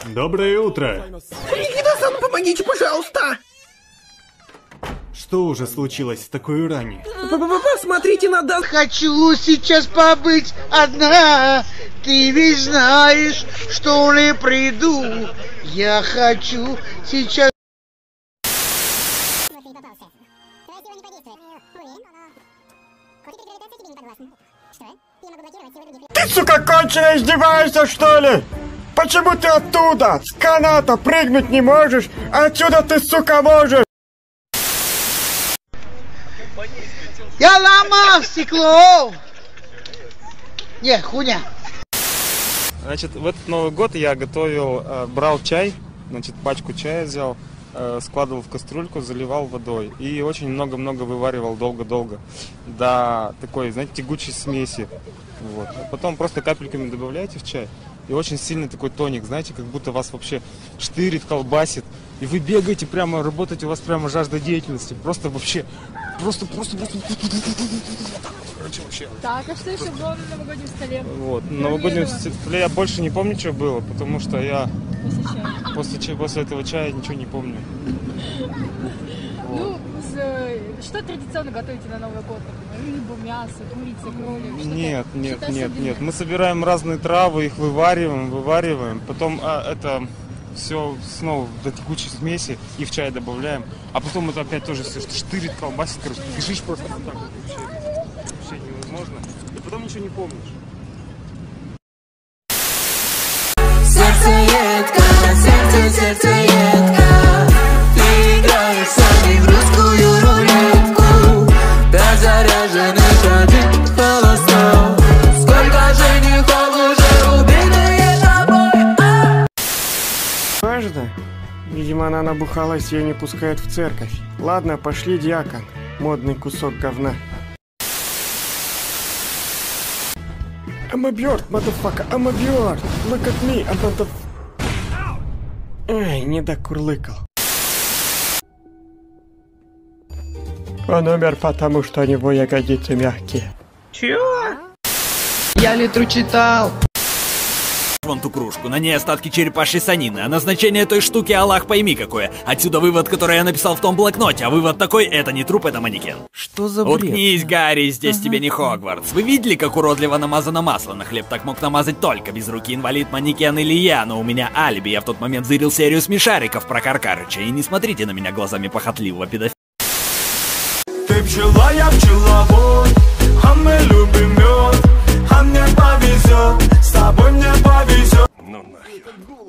Доброе утро. Никита-сан, помогите, пожалуйста. Что уже случилось в такой ране? Посмотрите на дан. Хочу сейчас побыть одна. Ты ведь знаешь, что не приду. Я хочу сейчас... Ты, сука, кончено издеваешься, что ли? Почему ты оттуда, с каната, прыгнуть не можешь, а отсюда ты, сука, можешь? Я ломал стекло! Не, хуйня. Значит, в этот Новый год я готовил, брал чай, значит, пачку чая взял, складывал в кастрюльку, заливал водой и очень много-много вываривал долго-долго до такой, знаете, тягучей смеси. Вот. А потом просто капельками добавляете в чай. И очень сильный такой тоник, знаете, как будто вас вообще штырит, колбасит. И вы бегаете прямо, работаете, у вас прямо жажда деятельности. Просто вообще, просто. Короче, вообще. Так, а что еще было на новогоднем столе? Вот, на новогоднем столе я больше не помню, что было, потому что я после этого чая ничего не помню. Ну, что традиционно готовите на Новый год? Рыбу, мясо, курица, кролик? Нет. Мы собираем разные травы, их вывариваем, потом это все снова до текучей смеси и в чай добавляем, а потом это опять тоже все штырит, колбасит, короче, бежишь просто вот так вот, вообще невозможно, и потом ничего не помнишь. Сердце едко, ты играешь со мной в русскую рулетку. Пять заряженных, один холостой. Сколько женихов уже убитые тобой. Важно? Видимо, она набухалась, ее не пускают в церковь. Ладно, пошли, дьякон. Модный кусок говна. I'm a bird, motherfucker, I'm a bird. Look at me, I'm not a... Эй, не докурлыкал. Он умер, потому что у него ягодицы мягкие. Чего? Я литру читал. Вон ту кружку, на ней остатки черепашьей санины, а назначение той штуки Аллах пойми какое. Отсюда вывод, который я написал в том блокноте, а вывод такой: это не труп, это манекен. Что за бред? Уткнись, Гарри, здесь тебе не Хогвартс. Вы видели, как уродливо намазано масло на хлеб? Так мог намазать только без руки инвалид, манекен или я, но у меня алиби, я в тот момент зырил серию смешариков про Каркарыча, и не смотрите на меня глазами похотливого педофила. Ты пчела, я пчеловод, а мы любим мед, а мне повезет, с тобой мне повезет. Ну нахер.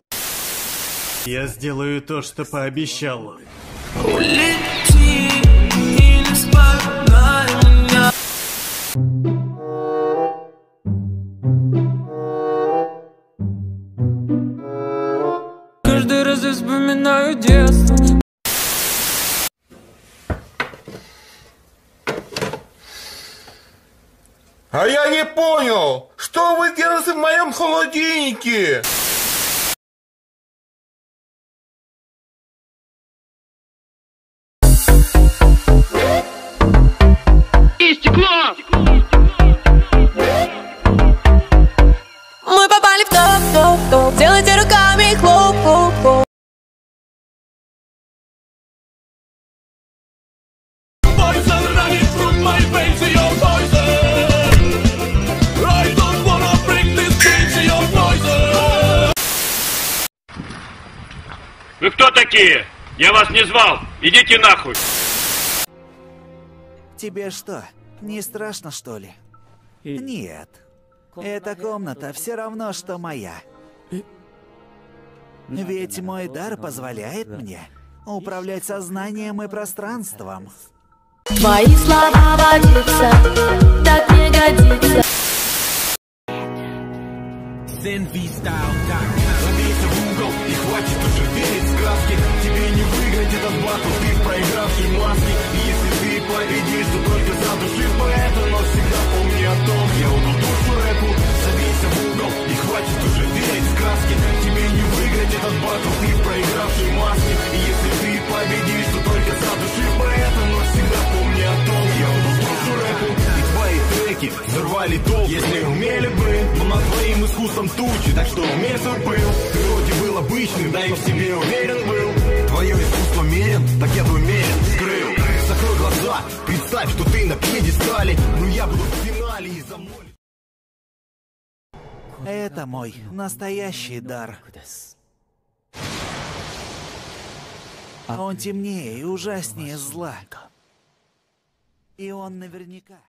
Я сделаю то, что пообещал. Улети и не вспоминай меня. Каждый раз я вспоминаю детство. А я не понял, что вы делаете в моем холодильнике? И стекло! Мы попали в топ. Делайте руками хлоп. Вы кто такие? Я вас не звал. Идите нахуй. Тебе что, не страшно, что ли? Нет. Эта комната все равно, что моя. Ведь мой дар позволяет мне управлять сознанием и пространством. Твои слова водятся, так не годится. Забейся в угол и хватит уже верить в сказки. Тебе не выиграть этот батл, ты в проигравшей маске. И если ты победишь, то только за души поэта. Но всегда помни о том, я отдал душу рэпу. Забейся в угол и хватит уже верить в сказки. Тебе не выиграть этот батл, ты в проигравшей маске. И если ты победишь, то только за души поэта. Но всегда помни о том, я отдал душу рэпу. И твои треки взорвали толк. Если умели бы, но над твоим искусством тучи. Так что умей свой пыл, ты вроде было бы обычный, да и в себе уверен был. Твое искусство мерен, так я бы мерен скрыл. Закрой глаза, представь, что ты на пьедестале, но я буду в финале и за мной. Это мой настоящий дар. Он темнее и ужаснее зла. И он наверняка...